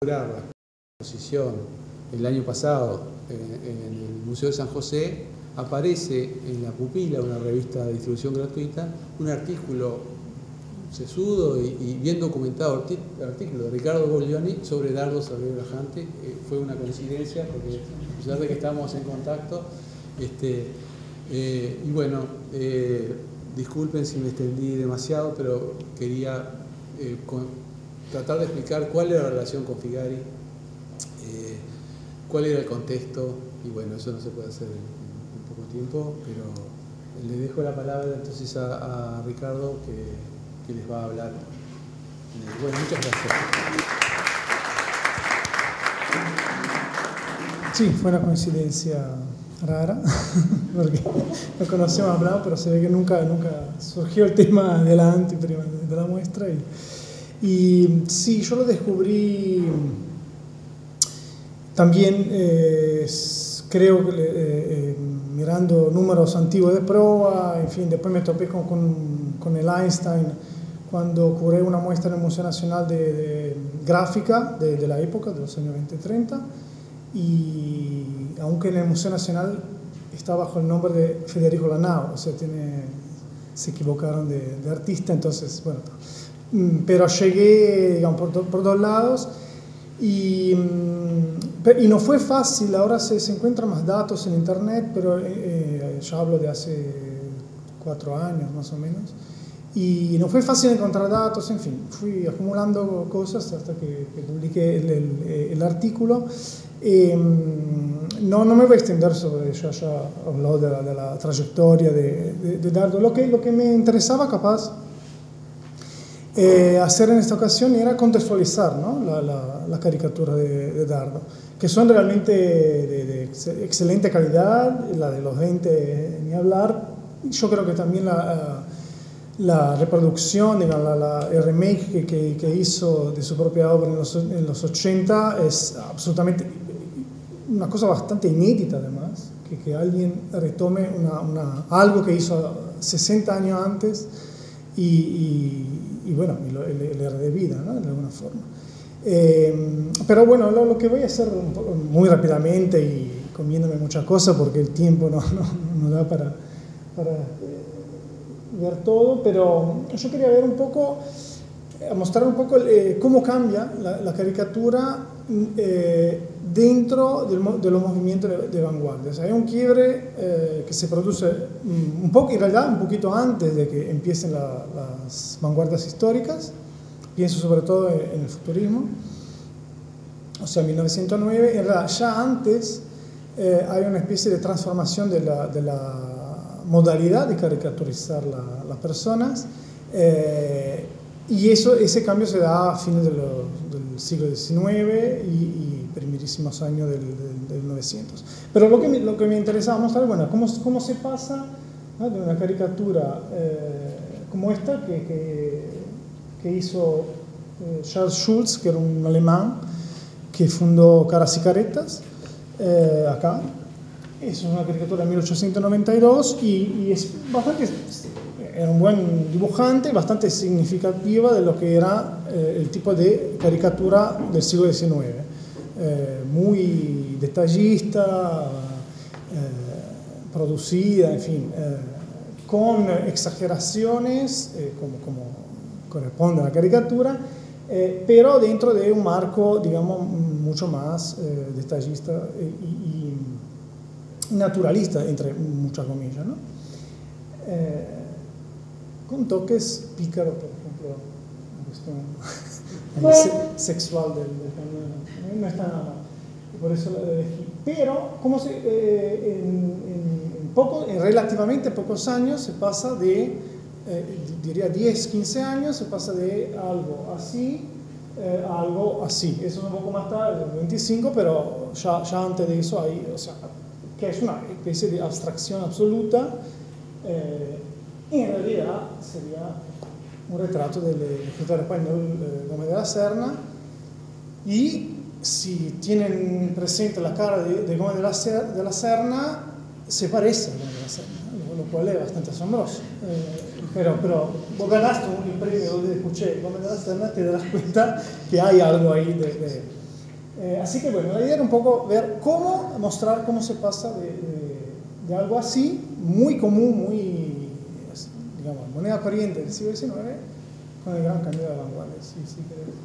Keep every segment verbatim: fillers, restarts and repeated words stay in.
la exposición el año pasado en el Museo de San José, aparece en La Pupila, una revista de distribución gratuita, un artículo sesudo y, y bien documentado, artículo de Ricardo Boglioni sobre Dardo Salguero Viajante. Eh, fue una coincidencia porque a pesar de que estábamos en contacto, este, eh, y bueno, eh, disculpen si me extendí demasiado, pero quería eh, con, tratar de explicar cuál era la relación con Figari, eh, cuál era el contexto, y bueno, eso no se puede hacer en, en poco tiempo, pero le dejo la palabra entonces a, a Ricardo que, que les va a hablar. Bueno, muchas gracias. Sí, fue una coincidencia rara, porque nos conocíamos hablado, pero se ve que nunca, nunca surgió el tema adelante de la muestra. Y, y sí, yo lo descubrí también, eh, creo que eh, eh, mirando números antiguos de prueba, en fin, después me topé con, con, con el Einstein cuando curé una muestra en el Museo Nacional de, de Gráfica de, de la época, de los años veinte treinta, y aunque en el Museo Nacional está bajo el nombre de Federico Lanao, o sea, tiene, se equivocaron de, de artista, entonces, bueno, pero llegué, digamos, por, do, por dos lados, y, y no fue fácil. Ahora se, se encuentran más datos en internet, pero eh, ya hablo de hace cuatro años más o menos, y no fue fácil encontrar datos. En fin, fui acumulando cosas hasta que, que publiqué el, el, el artículo. Eh, no, no me voy a extender sobre eso, ya he hablado de la, de la trayectoria de, de, de Dardo. Lo que, lo que me interesaba capaz eh, hacer en esta ocasión era contextualizar, ¿no? la, la, la caricatura de, de Dardo, que son realmente de, de excelente calidad, la de los veinte ni hablar. Yo creo que también la, la reproducción, digamos, la, la, el remake que, que, que hizo de su propia obra en los, en los ochenta es absolutamente una cosa bastante inédita, además, que, que alguien retome una, una, algo que hizo sesenta años antes y, y, y bueno, y lo, le, le de vida, ¿no? De alguna forma. Eh, pero bueno, lo, lo que voy a hacer muy rápidamente y comiéndome muchas cosas porque el tiempo no, no, no da para, para eh, ver todo, pero yo quería ver un poco, eh, mostrar un poco eh, cómo cambia la, la caricatura eh, dentro del, de los movimientos de, de vanguardia. O sea, hay un quiebre eh, que se produce un poco, en realidad un poquito antes de que empiecen la, las vanguardias históricas. Pienso sobre todo en, en el futurismo, o sea, mil novecientos nueve. En realidad, ya antes eh, hay una especie de transformación de la, de la modalidad de caricaturizar la, las personas, eh, y eso, ese cambio se da a fines de lo, del siglo diecinueve y, y primerísimos años del, del, del novecientos. Pero lo que me, lo que me interesaba mostrar, bueno, cómo, cómo se pasa, ¿no? De una caricatura eh, como esta que, que, que hizo eh, Charles Schulz, que era un alemán que fundó Caras y Caretas, eh, acá. Es una caricatura de mil ochocientos noventa y dos y, y es bastante, era un buen dibujante, bastante significativa de lo que era eh, el tipo de caricatura del siglo diecinueve. Eh, muy detallista, eh, producida, en fin, eh, con exageraciones, eh, como, como corresponde a la caricatura, eh, pero dentro de un marco, digamos, mucho más eh, detallista y, y naturalista, entre muchas comillas, ¿no? Eh, con toques pícaros, por ejemplo, la cuestión se sexual del, del cañón, no está nada mal, y por eso lo elegí. Pero, como se, eh, en, en, en, poco, en relativamente pocos años se pasa de, eh, diría diez, quince años, se pasa de algo así eh, a algo así. Eso es un poco más tarde, veinticinco, pero ya, ya antes de eso hay, o sea, que es una especie de abstracción absoluta, eh, y en realidad sería un retrato del escritor español eh, Gómez de la Serna. Y si tienen presente la cara de, de Gómez de la, de la Serna, se parece a Gómez de la Serna, ¿no? Lo cual es bastante asombroso. Eh, pero, pero vos ganaste un premio de escuché Gómez de la Serna, te das cuenta que hay algo ahí de, de Eh, así que bueno, la idea era un poco ver cómo mostrar cómo se pasa de, de, de algo así, muy común, muy, digamos, moneda corriente del siglo diecinueve, con el gran cambio de vanguardia. Sí, sí,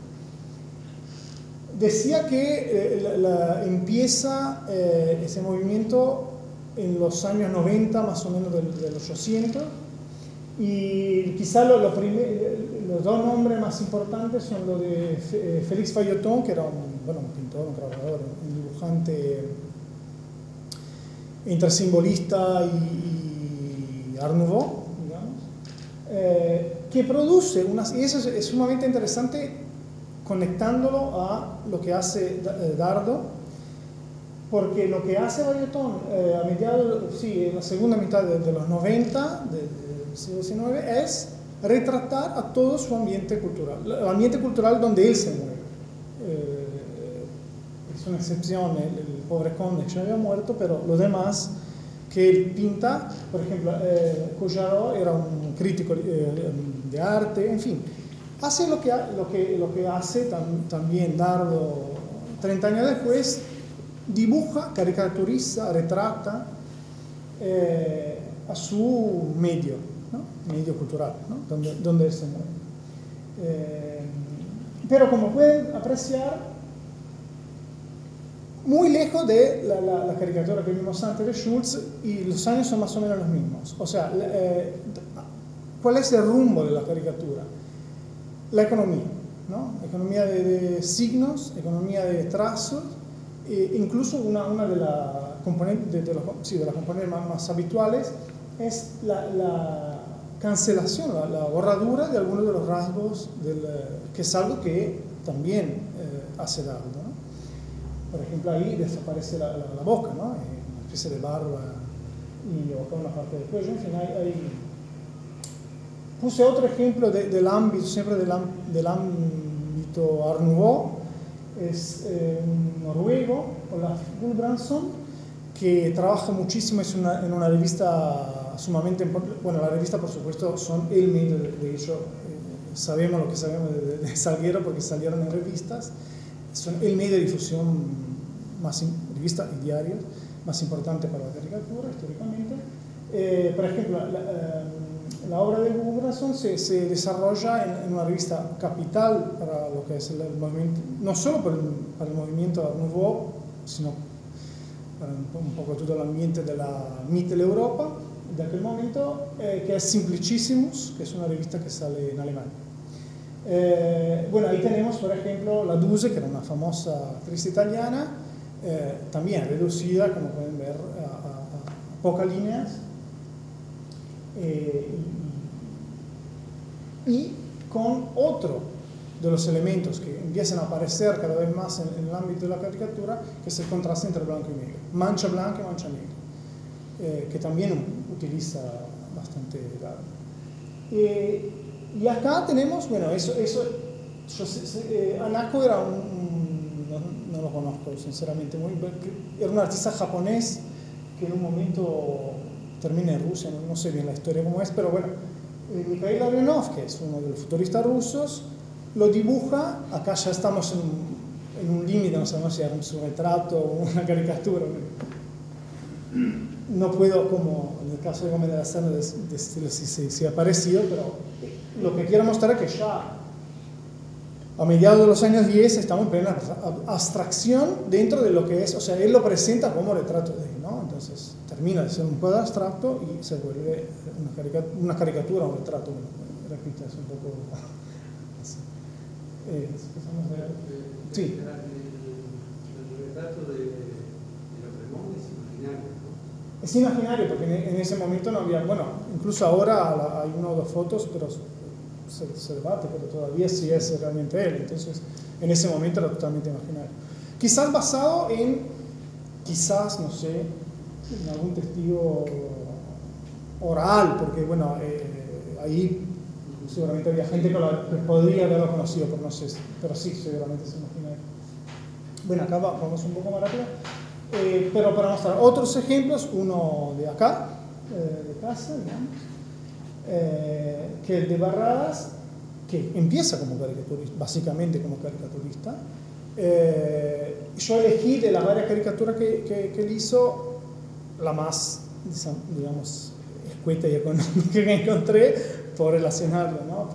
decía que eh, la, la, empieza eh, ese movimiento en los años noventa, más o menos del, del ochocientos, y quizá lo, lo primer, los dos nombres más importantes son los de Félix Fayetón, que era un, bueno, un pintor, un grabador, un dibujante entre simbolista y, y Art Nouveau, digamos, eh, que produce unas, y eso es, es sumamente interesante conectándolo a lo que hace Dardo, porque lo que hace Fayetón eh, a mediados, sí, en la segunda mitad de, de los noventa, de, del siglo diecinueve, es retratar a todo su ambiente cultural, el ambiente cultural donde él se mueve. Eh, es una excepción el, el pobre conde que ya había muerto, pero los demás que él pinta, por ejemplo, eh, Cojarot era un crítico eh, de arte, en fin, hace lo que, lo que, lo que hace tam, también Dardo treinta años después, dibuja, caricaturiza, retrata eh, a su medio, ¿no? Medio cultural, ¿no? donde, donde él se mueve. Eh, pero como pueden apreciar, muy lejos de la, la, la caricatura que vimos antes de Schultz, y los años son más o menos los mismos. O sea, eh, ¿cuál es el rumbo de la caricatura? La economía, ¿no? Economía de, de signos, economía de trazos, e incluso una, una de las componentes, de, de los, sí, de las componentes más, más habituales es la, la cancelación, la, la borradura de algunos de los rasgos, del, que es algo que también eh, hace Dardo, ¿no? Por ejemplo, ahí desaparece la, la, la boca, ¿no? Una especie de barba y acá una parte del cuello. En fin, hay, hay... Puse otro ejemplo de, del ámbito, siempre del, del ámbito Art Nouveau, es eh, un noruego, Olaf Gulbrandsen, que trabaja muchísimo, es una, en una revista sumamente importante. Bueno, la revista, por supuesto, son el medio, de, de hecho, eh, sabemos lo que sabemos de, de, de Salguero porque salieron en revistas. Son el medio de difusión más, revistas y diarios más importante para la caricatura históricamente. Eh, por ejemplo, la, eh, la obra de Gulbrandsen se, se desarrolla en, en una revista capital para lo que es el, el movimiento, no solo para el, para el movimiento Art Nouveau, sino para un, un poco todo el ambiente de la Mitteleuropa de aquel momento, eh, que es Simplicissimus, que es una revista que sale en Alemania. Eh, bueno, ahí tenemos, por ejemplo, la Duse, que era una famosa actriz italiana, eh, también reducida, como pueden ver, a, a, a pocas líneas, eh, y, y con otro de los elementos que empiezan a aparecer cada vez más en, en el ámbito de la caricatura, que es el contraste entre blanco y negro, mancha blanca y mancha negra, eh, que también utiliza bastante Dardo. Eh, Y acá tenemos, bueno, eso, eso yo sé, eh, Hanako era un, un no, no lo conozco sinceramente, muy, era un artista japonés que en un momento termina en Rusia, no, no sé bien la historia cómo es, pero bueno, eh, Mikhail Lavrenov, que es uno de los futuristas rusos, lo dibuja. Acá ya estamos en, en un límite, no sabemos si era un retrato o una caricatura. No puedo, como en el caso de Gómez de la Serna, decirle si, si, si ha aparecido, pero lo que quiero mostrar es que ya a mediados de los años diez estamos en plena abstracción dentro de lo que es, o sea, él lo presenta como retrato de él, ¿no? Entonces termina de ser un cuadro abstracto y se vuelve una caricatura, una caricatura un retrato. Bueno, repito, es un poco así. Eh, empezamos a ver. Sí. El, el retrato de, de lo Fremont es imaginario, ¿no? Es imaginario porque en, en ese momento no había, bueno, incluso ahora la, hay una o dos fotos, pero se, se debate, pero todavía sí es realmente él. Entonces, en ese momento era totalmente imaginario. Quizás basado en, quizás, no sé, en algún testigo oral, porque bueno, eh, ahí seguramente había gente que, lo, que podría haberlo conocido, pero no sé, pero sí, seguramente se imagina. Bueno, acá vamos un poco más rápido, eh, pero para mostrar otros ejemplos, uno de acá, eh, de casa, digamos, eh, que el de Barradas, que empieza como caricaturista, básicamente como caricaturista, eh, yo elegí de las varias caricaturas que, que, que él hizo, la más, digamos, escueta y económica que encontré por relacionarlo, ¿no?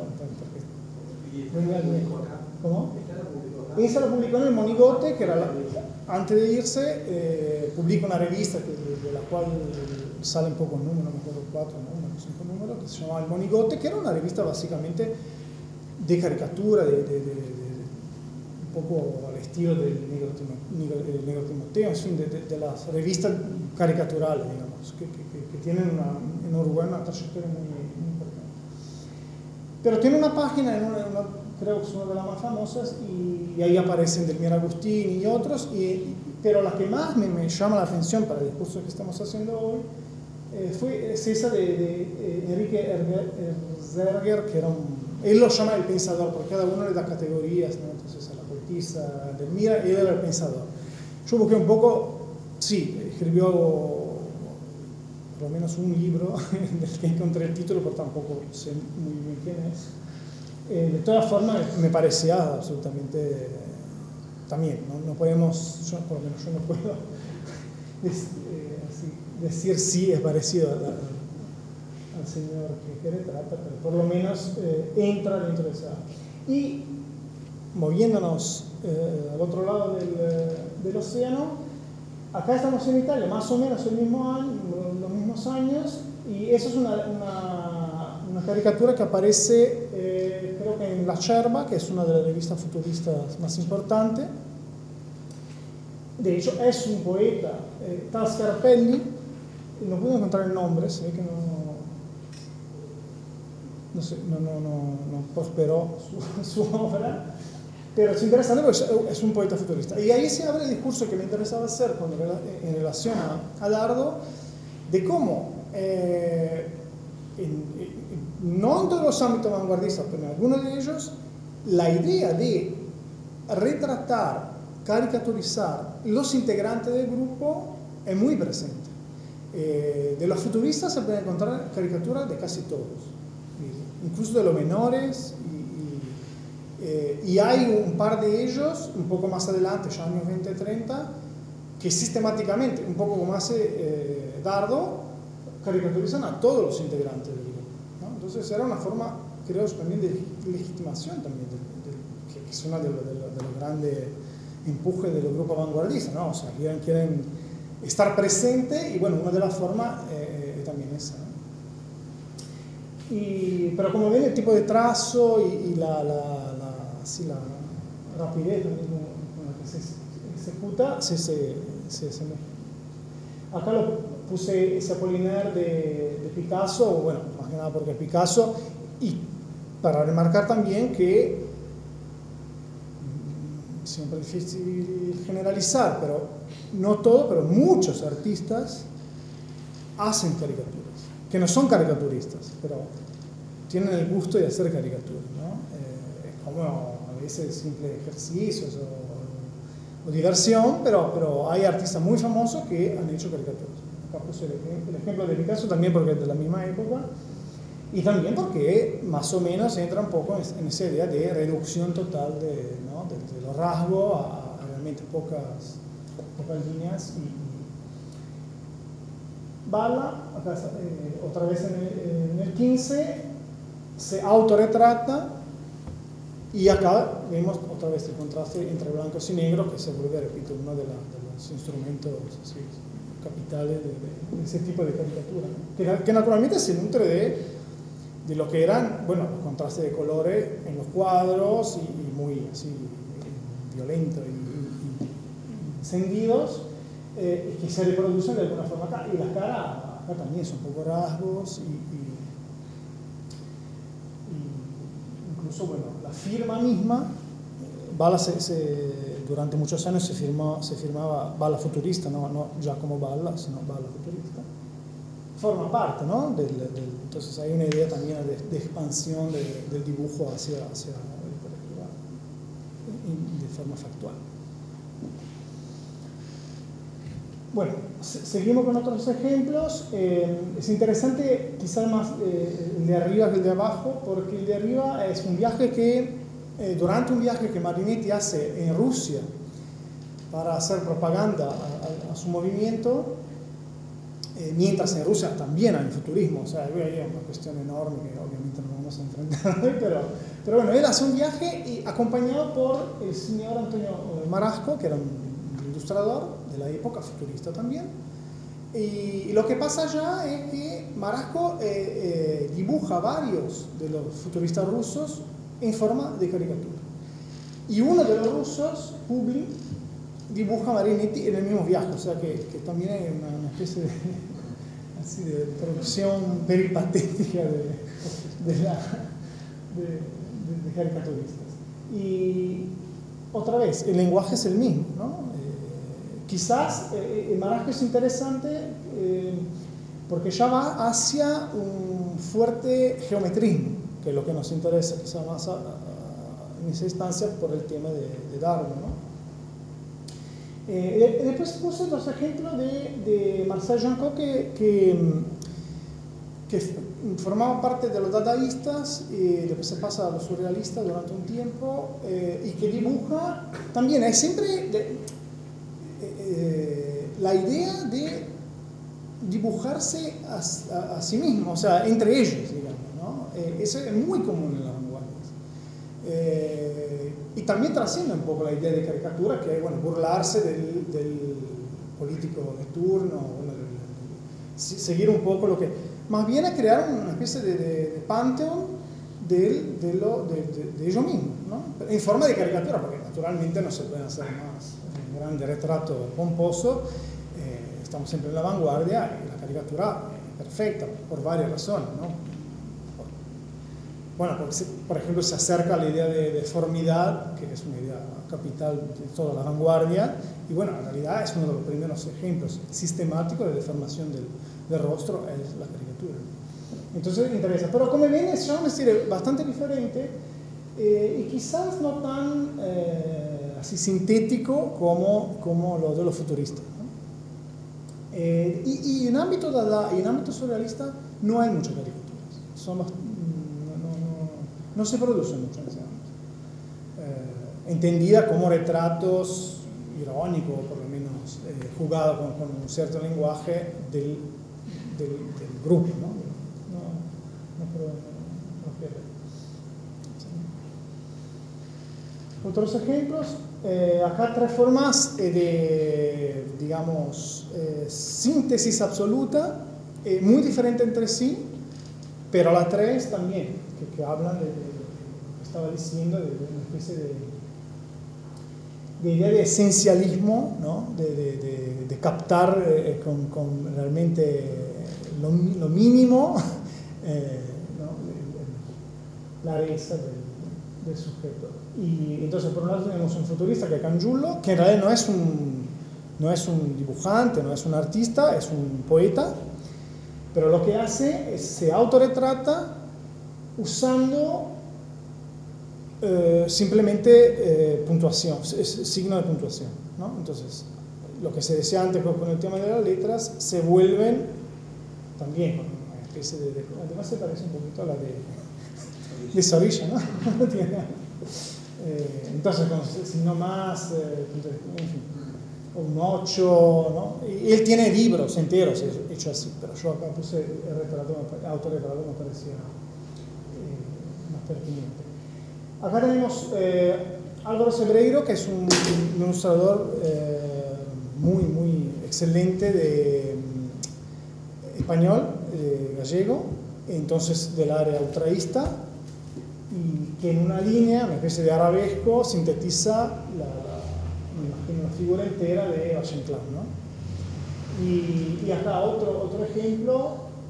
¿Cómo? Esa la publicó en el Monigote, que era la, antes de irse, eh, publica una revista que, de, de la cual salen pocos números, no me acuerdo, cuatro números, cinco números, que se llamaba El Monigote, que era una revista básicamente de caricatura, de, de, de, de, un poco al estilo del Negro, Negro, Negro Timoteo, en fin, de, de, de las revistas caricaturales, digamos, que, que, que tienen una, en Uruguay una trayectoria muy, muy importante. Pero tiene una página, en una, una, creo que es una de las más famosas, y, y ahí aparecen Delmira Agustín y otros, y, pero la que más me, me llama la atención para el discurso que estamos haciendo hoy eh, fue es esa de, de eh, Enrique Herzberger, que era un, él lo llama el pensador, porque cada uno le da categorías, ¿no? Entonces a la poetisa Delmira, él era el pensador. Yo busqué un poco, sí, escribió por lo menos un libro del que encontré el título, pero tampoco sé muy bien quién es. Eh, de todas formas, me parecía absolutamente, también, no, no podemos, yo, por lo menos yo no puedo es, eh, así, decir si es parecido a la, al señor que, que retrata, pero por lo menos eh, entra dentro de esa. Y moviéndonos eh, al otro lado del, del océano, acá estamos en Italia, más o menos el mismo año, los mismos años, y eso es una, una, una caricatura que aparece, eh, creo que en La Cerva, que es una de las revistas futuristas más importantes. De hecho, es un poeta, eh, Tal Scarpelli, no pude encontrar el nombre, se ve que no, no, sé, no, no, no, no prosperó su, su obra, pero es interesante porque es un poeta futurista. Y ahí se abre el discurso que me interesaba hacer cuando, en relación a, a Dardo, de cómo, eh, en, en, no en todos los ámbitos vanguardistas, pero en algunos de ellos, la idea de retratar, caricaturizar los integrantes del grupo es muy presente. Eh, de los futuristas se pueden encontrar caricaturas de casi todos, incluso de los menores, y, y, eh, y hay un par de ellos, un poco más adelante, ya años veinte treinta, que sistemáticamente, un poco como hace eh, Dardo, caricaturizan a todos los integrantes del grupo, ¿no? Entonces era una forma, creo, también de legitimación también, de, de, que, que es uno de, de, de los grandes empujes de los grupos vanguardistas, ¿no? O sea, quieren, quieren estar presente, y bueno, una de las formas eh, es también esa, ¿no? Y, pero como ven, el tipo de trazo y, y la, la, la, sí, la rapidez con la que se ejecuta, se, se, se, se acá lo puse ese Apollinaire de, de Picasso, bueno, más que nada porque es Picasso, y para remarcar también que siempre es difícil generalizar, pero no todo, pero muchos artistas hacen caricaturas, que no son caricaturistas, pero tienen el gusto de hacer caricaturas, ¿no? Eh, es como a veces simples ejercicios o, o diversión, pero, pero hay artistas muy famosos que han hecho caricaturas. Acá puse el, el ejemplo de Picasso también porque es de la misma época, y también porque más o menos entra un poco en esa idea de reducción total de, ¿no? de, de los rasgos a, a realmente pocas, pocas líneas. Y, Balla, acá, eh, otra vez en el, en el quince, se autorretrata, y acá vemos otra vez el contraste entre blancos y negros, que se vuelve, repito, uno de, la, de los instrumentos así, capitales de, de, de ese tipo de caricatura, ¿no? que, que naturalmente se nutre de, de lo que eran, bueno, los contrastes de colores en los cuadros, y, y muy así violentos y, y, y encendidos, eh, que se reproducen de alguna forma acá, y las caras acá también son poco rasgos, y, y, y incluso, bueno, la firma misma, eh, Balla se, se, durante muchos años se, firmó, se firmaba Balla futurista, no, no ya como Balla, sino Balla futurista, forma parte, ¿no? Del, del, entonces hay una idea también de, de expansión de, del dibujo hacia, hacia la literatura de forma factual. Bueno, seguimos con otros ejemplos. Eh, es interesante quizás más eh, el de arriba que el de abajo, porque el de arriba es un viaje que, eh, durante un viaje que Marinetti hace en Rusia, para hacer propaganda a, a, a su movimiento, eh, mientras en Rusia también hay futurismo, o sea, hay una cuestión enorme que obviamente no vamos a enfrentar hoy, pero, pero bueno, él hace un viaje y, acompañado por el señor Antonio Marasco, que era un ilustrador de la época, futurista también. Y, y lo que pasa allá es que Marasco eh, eh, dibuja varios de los futuristas rusos en forma de caricatura. Y uno de los rusos, Publi, dibuja a Marinetti en el mismo viaje, o sea que, que también hay una, una especie de, así de producción peripatética de, de, la, de, de, de caricaturistas. Y otra vez, el lenguaje es el mismo, ¿no? Eh, quizás eh, Marasco es interesante eh, porque ya va hacia un fuerte geometrismo, que es lo que nos interesa quizás más a, a, en esa instancia por el tema de, de Darwin, ¿no? Eh, después puse los ejemplos de, de Marcel Janco que, que, que formaba parte de los dadaístas y después se pasa a los surrealistas durante un tiempo eh, y que dibuja también, hay siempre de, eh, la idea de dibujarse a, a, a sí mismo, o sea, entre ellos, digamos, ¿no? Eh, eso es muy común en las vanguardias. Eh, y también trasciende un poco la idea de caricatura, que es bueno, burlarse del, del político de turno, bueno, del, del, seguir un poco lo que... Más bien a crear una especie de, de, de panteón de, de, lo, de, de, de ellos mismos, ¿no? En forma de caricatura, porque naturalmente no se pueden hacer más un grande retrato pomposo. Eh, estamos siempre en la vanguardia y la caricatura es perfecta por varias razones, ¿no? Bueno, porque se, por ejemplo, se acerca a la idea de deformidad, que es una idea capital de toda la vanguardia, y bueno, en realidad es uno de los primeros ejemplos sistemáticos de deformación del, del rostro, es la caricatura. Entonces, interesa. Pero como ven, es ya un estilo bastante diferente eh, y quizás no tan eh, así sintético como, como lo de los futuristas, ¿no? Eh, y, y en ámbito dada y en ámbito surrealista no hay muchas caricaturas. Son los, no se producen muchas, eh, entendida como retratos irónicos, por lo menos eh, jugado con, con un cierto lenguaje del, del, del grupo, ¿no? No, no, no, no, no Otros ejemplos, eh, acá tres formas eh, de, digamos, eh, síntesis absoluta, eh, muy diferentes entre sí, pero las tres también. Que, que hablan de, de, de lo que estaba diciendo, de, de una especie de, de idea de esencialismo, ¿no? de, de, de, de captar eh, con, con realmente lo, lo mínimo eh, ¿no? la rareza del, del sujeto. Y entonces por un lado tenemos un futurista que es Cangiullo, que en realidad no es un, no es un dibujante, no es un artista, es un poeta, pero lo que hace es se autorretrata usando eh, simplemente eh, puntuación, signo de puntuación, ¿no? Entonces, lo que se decía antes con el tema de las letras se vuelven también con una especie de, de... Además se parece un poquito a la de, de Sorilla, ¿no? eh, entonces, con signo más, eh, en fin, un ocho, ¿no? Y él tiene libros enteros hechos así, pero yo acá puse el retrato, autorretrato me parecía pertinente. Acá tenemos eh, Álvaro Sebreiro, que es un ilustrador eh, muy, muy excelente de mm, español, eh, gallego, entonces del área ultraísta, y que en una línea, una especie de arabesco, sintetiza la, me imagino, la figura entera de Valle Inclán, ¿no? Y, y acá otro, otro ejemplo,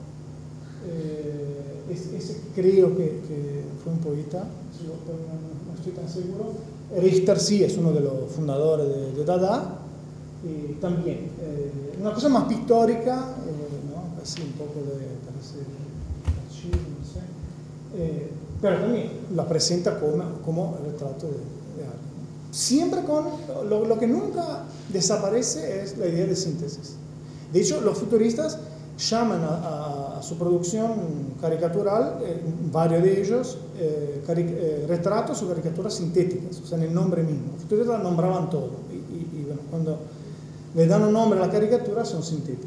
eh, es, ese creo que, que fue un poeta, pero no, no estoy tan seguro. Richter sí es uno de los fundadores de, de Dada, y también eh, una cosa más pictórica, eh, ¿no? Así un poco de, parece, no sé, eh, pero también la presenta como, como retrato de, de arte. Siempre con, lo, lo que nunca desaparece es la idea de síntesis. De hecho, los futuristas llaman a, a, a su producción caricatural, eh, varios de ellos, eh, cari eh, retratos o caricaturas sintéticas, o sea, en el nombre mismo. Los futuristas nombraban todo. Y, y, y bueno, cuando cuando le dan un nombre a la caricatura son sintéticas.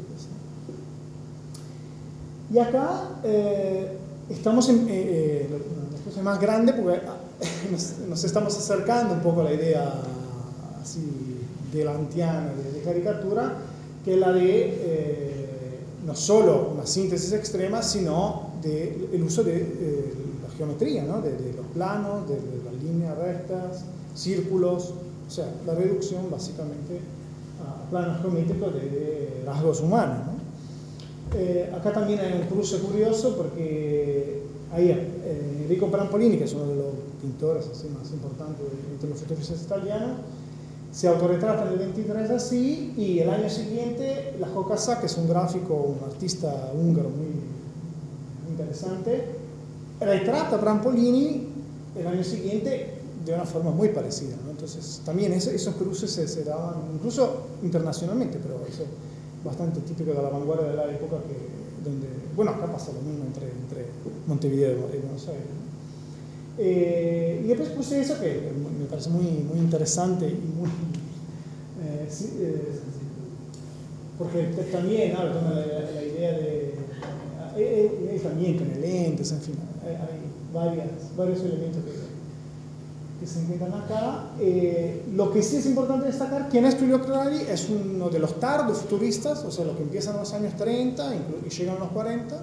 Y acá eh, estamos en eh, una cosa más grande porque nos, nos estamos acercando un poco a la idea así delantiana de, de caricatura, que es la de eh, no solo una síntesis extrema, sino de, el uso de eh, la geometría, ¿no? de, de los planos, de, de las líneas rectas, círculos, o sea, la reducción básicamente a planos geométricos de, de rasgos humanos, ¿no? Eh, acá también hay un cruce curioso porque ahí eh, Enrico Prampolini, que es uno de los pintores así más importantes entre los fotógrafos italianos, se autorretrata en el veintitrés así, y el año siguiente Laszlo Kasák, que es un gráfico, un artista húngaro muy, muy interesante, retrata a Prampolini el año siguiente de una forma muy parecida, ¿no? Entonces también eso, esos cruces se, se daban incluso internacionalmente, pero eso bastante típico de la vanguardia de la época, que, donde, bueno, acá pasa lo mismo entre, entre Montevideo y Buenos Aires, ¿no? Eh, y después puse eso que me parece muy, muy interesante y muy eh, sí, eh, porque también ¿no? toma la, la idea de eh, eh, también con lentes, en fin, hay, hay varias, varios elementos que, que se encuentran acá. Eh, lo que sí es importante destacar que Ernesto Uliocrari es uno de los tardos futuristas, o sea, los que empiezan en los años treinta y llegan a los cuarenta,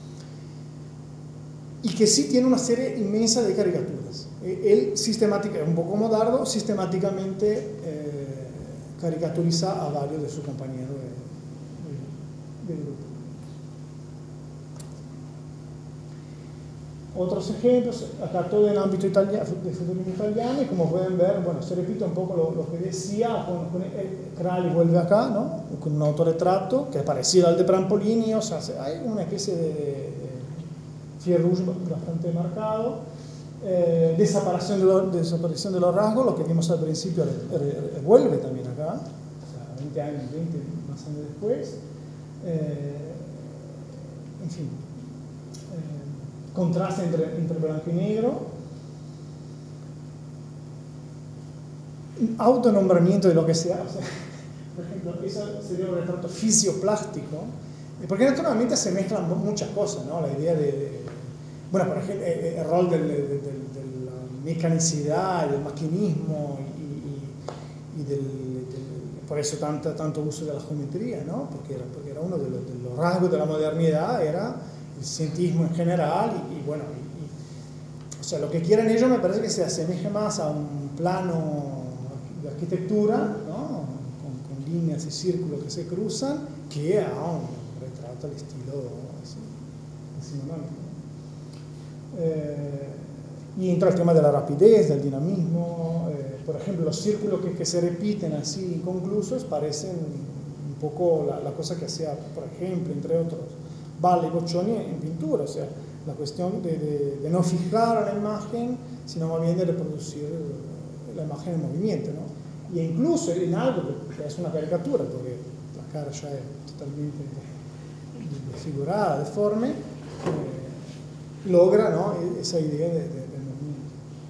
y que sí tiene una serie inmensa de caricaturas. Eh, él sistemáticamente, un poco como Dardo, sistemáticamente eh, caricaturiza a varios de sus compañeros de, de, de grupo. Otros ejemplos, acá todo en ámbito italiano, de futurismo italiano, y como pueden ver, bueno, se repite un poco lo, lo que decía, con, con Crali vuelve acá, ¿no? Con un autorretrato que es parecido al de Prampolini, o sea, hay una especie de, de fil rouge bastante marcado, eh, desaparición, de lo, desaparición de los rasgos, lo que vimos al principio, re, re, re, vuelve también acá, o sea, veinte años, veinte más años después, eh, en fin. Contraste entre, entre blanco y negro, autonombramiento de lo que sea, o sea, por ejemplo, eso sería un retrato fisioplástico, porque naturalmente se mezclan muchas cosas, ¿no? La idea de, de bueno, por ejemplo, el, el rol del, del, del, de la mecanicidad, del maquinismo y, y, y del, del, por eso tanto, tanto uso de la geometría, ¿no? Porque era, porque era uno de los, de los rasgos de la modernidad, era el cientismo en general y, y bueno, y, y, o sea, lo que quieren ellos me parece que se asemeje más a un plano de arquitectura, ¿no? con, con líneas y círculos que se cruzan, que a un retrato al estilo así, decimonónico. Eh, y entra el tema de la rapidez, del dinamismo, eh, por ejemplo, los círculos que, que se repiten así inconclusos parecen un poco la, la cosa que hacía, por ejemplo, entre otros, Valle y Boccioni en pintura, o sea, la cuestión de, de, de no fijar la imagen, sino más bien de reproducir la imagen en movimiento, ¿no? Y incluso en algo que es una caricatura, porque la cara ya es totalmente desfigurada, deforme, eh, logra, ¿no? esa idea de, de, de movimiento.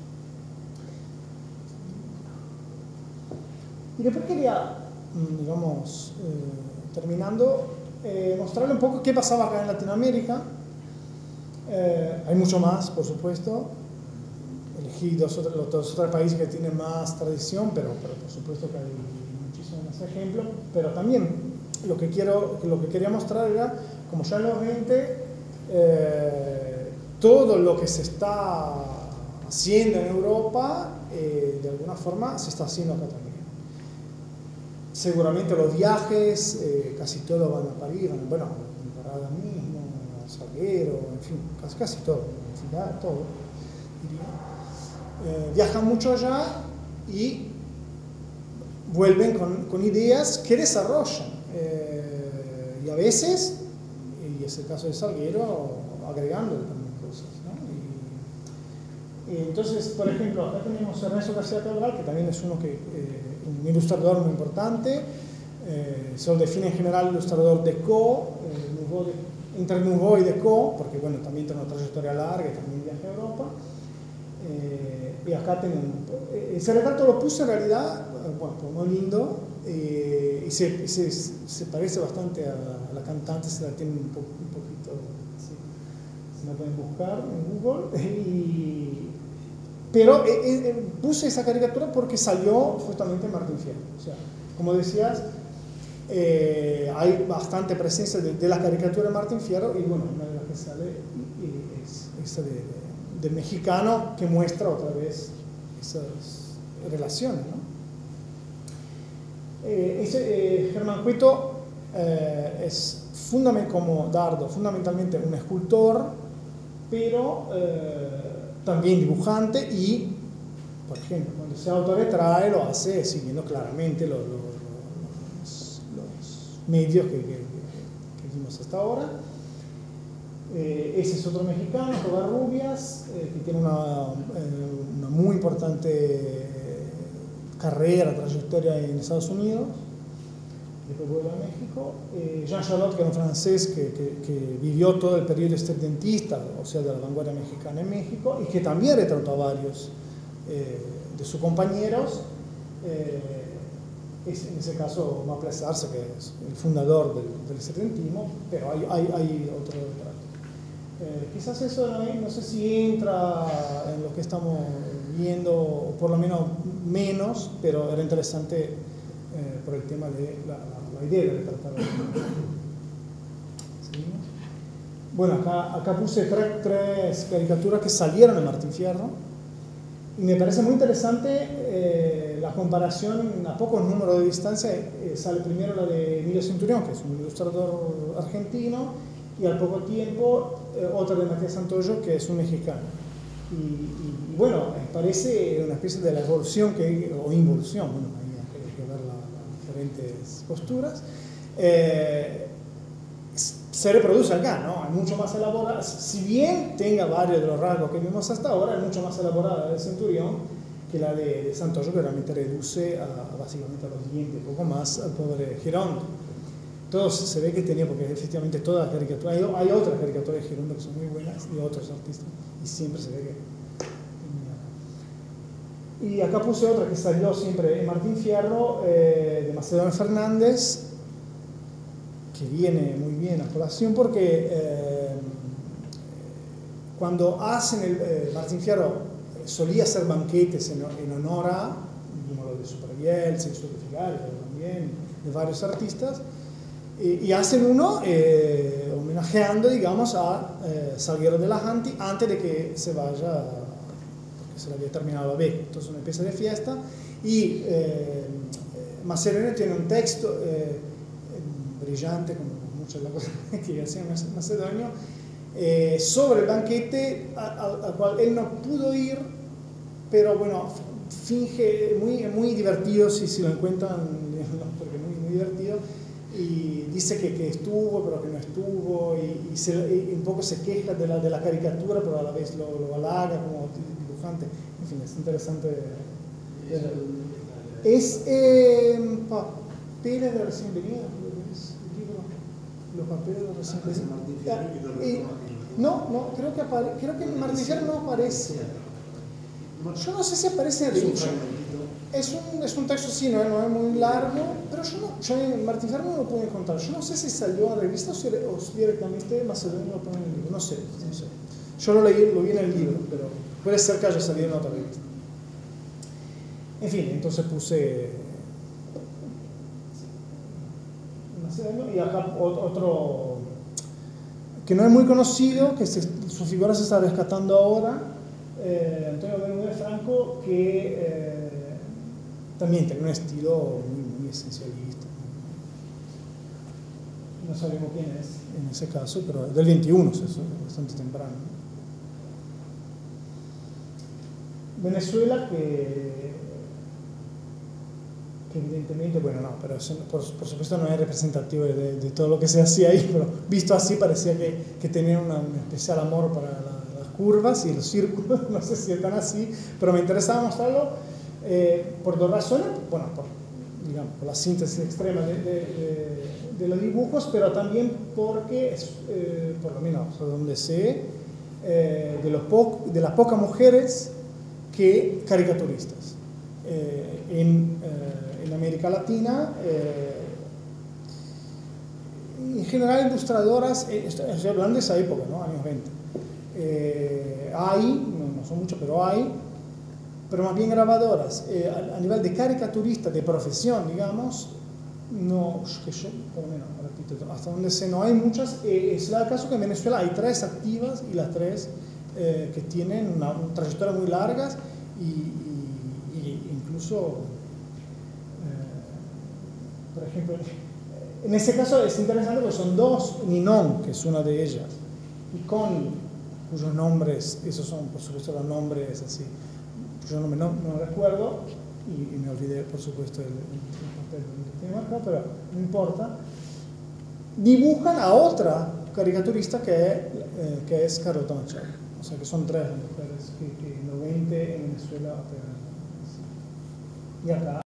Y después quería, digamos, eh, terminando, Eh, mostrarle un poco qué pasaba acá en Latinoamérica. Eh, hay mucho más, por supuesto. Elegí dos otros, los dos otros países que tienen más tradición, pero, pero por supuesto que hay muchísimos más ejemplos. Pero también lo que, quiero, lo que quería mostrar era, como ya en los veinte, eh, todo lo que se está haciendo en Europa, eh, de alguna forma, se está haciendo acá también. Seguramente los viajes, eh, casi todos van a París, van, bueno, a Parada mismo, a Salguero, en fin, casi, casi todo, en final, todo, diría. Eh, viajan mucho allá y vuelven con, con ideas que desarrollan. Eh, y a veces, y es el caso de Salguero, agregando también cosas, ¿no? Y, y entonces, por ejemplo, acá tenemos a Ernesto García Cabral, que también es uno que... Eh, un ilustrador muy importante, eh, se lo define en general ilustrador déco, eh, nouveau de, entre Nouveau y déco, porque bueno, también tiene una trayectoria larga y también viaja a Europa. Eh, y acá tenemos, eh, ese retrato lo puse en realidad, eh, bueno, pues muy lindo, eh, y, se, se, se parece bastante a, a la cantante, se la tiene un, po, un poquito, ¿sí? Se la pueden buscar en Google. Y, pero eh, eh, puse esa caricatura porque salió justamente en Martín Fierro. O sea, como decías, eh, hay bastante presencia de, de la caricatura de Martín Fierro, y bueno, una de las que sale es esa de, de, del mexicano, que muestra otra vez esas relaciones, ¿no? Eh, ese, eh, Germán Cueto eh, es fundament, como Dardo, fundamentalmente un escultor, pero eh, también dibujante, y, por ejemplo, cuando se autorretrae lo hace siguiendo claramente los, los, los medios que, que, que vimos hasta ahora. Eh, ese es otro mexicano, Covarrubias, eh, que tiene una, eh, una muy importante carrera, trayectoria en Estados Unidos, después vuelve a México. Eh, Jean Charlotte, que era un francés que, que, que vivió todo el periodo estridentista, o sea, de la vanguardia mexicana en México, y que también retrató a varios eh, de sus compañeros. Eh, es, en ese caso, Maple Sarce, que es el fundador del, del estridentismo, pero hay, hay, hay otro retrato. Eh, quizás eso no, no sé si entra en lo que estamos viendo, o por lo menos menos, pero era interesante eh, por el tema de la, la, la idea de retratar. ¿Seguimos? Bueno, acá, acá puse tres, tres caricaturas que salieron de Martín Fierro, y me parece muy interesante eh, la comparación a pocos números de distancia. Eh, sale primero la de Emilio Centurión, que es un ilustrador argentino, y al poco tiempo eh, otra de Matías Santoyo, que es un mexicano. Y, y, y bueno, parece una especie de la evolución que, o involución, bueno, ahí hay que ver la, las diferentes posturas. Eh, se reproduce acá, ¿no? Es mucho más elaborada, si bien tenga varios de los rasgos que vimos hasta ahora, es mucho más elaborada la de Centurión que la de, de Santoyo, que realmente reduce a, a básicamente a los dientes, un poco más al pobre Girondo. Todo se ve que tenía, porque efectivamente toda la caricatura, hay, hay otras caricaturas de Girondo que son muy buenas, y otros artistas, y siempre se ve que... Y acá puse otra que salió siempre en Martín Fierro, eh, de Macedonio Fernández, que viene muy bien a colación porque eh, cuando hacen el eh, Martín Fierro eh, solía hacer banquetes en, en honor a, como lo de Superviel, Censo de Figaro también, de varios artistas, y, y hacen uno eh, homenajeando, digamos, a eh, Salguero de la Janti antes de que se vaya, porque se le había terminado la beca. Entonces una especie de fiesta, y eh, Macedonio tiene un texto eh, brillante, como muchas de las cosas que hacía Macedonio, eh, sobre el banquete al cual él no pudo ir, pero bueno, finge, muy, muy divertido si, si lo encuentran, porque muy, muy divertido, y dice que, que estuvo, pero que no estuvo, y, y, se, y un poco se queja de la, de la caricatura, pero a la vez lo, lo halaga como dibujante. En fin, es interesante. Es eh, papeles de recién venido. Los papeles de recién venido. No, no, creo que, apare, creo que Martín Fierro no aparece. Yo no sé si aparece en el dibujo. Es un, es un texto, sí, no, no es muy largo, pero yo, no, yo en Martín Fierro no lo puedo encontrar. Yo no sé si salió a revista o si, o si directamente Macedonio lo pone en el libro. No sé, no sé. Yo lo leí, lo vi en el libro, pero puede ser que haya salido en otra revista. En fin, entonces puse Macedonio, y acá otro que no es muy conocido, que se, su figura se está rescatando ahora, eh, Antonio Bermúdez Franco, que eh, también tiene un estilo muy, muy esencialista. No sabemos quién es en ese caso, pero del veintiuno, eso es bastante temprano. Venezuela, que, que evidentemente, bueno, no, pero eso, por, por supuesto no es representativo de, de todo lo que se hacía ahí, pero visto así parecía que, que tenía una, un especial amor para la, las curvas y los círculos, no sé si están así, pero me interesaba mostrarlo eh, por dos razones, bueno, por, digamos, por la síntesis extrema de, de, de, de los dibujos, pero también porque, es, eh, por lo menos a donde sé, eh, de, los po de las pocas mujeres que caricaturistas eh, en, eh, en América Latina. Eh, en general, ilustradoras, eh, estoy, estoy hablando de esa época, ¿no? Años veinte. Eh, hay, no, no son muchas, pero hay, pero más bien grabadoras. Eh, a, a nivel de caricaturista de profesión, digamos, no, que yo, por lo menos, repito, hasta donde sé, no hay muchas. Eh, es el caso que en Venezuela hay tres activas y las tres eh, que tienen una, una trayectoria muy largas y, y, y incluso, eh, por ejemplo, en ese caso es interesante porque son dos, Ninon, que es una de ellas, y Con, cuyos nombres, esos son por supuesto los nombres así, yo no me no, no recuerdo, y, y me olvidé por supuesto el, el papel que tengo acá, pero no importa, dibujan a otra caricaturista que, eh, que es Carlota Machado. O sea que son tres las mujeres que, que en los veinte en Venezuela operan. Y acá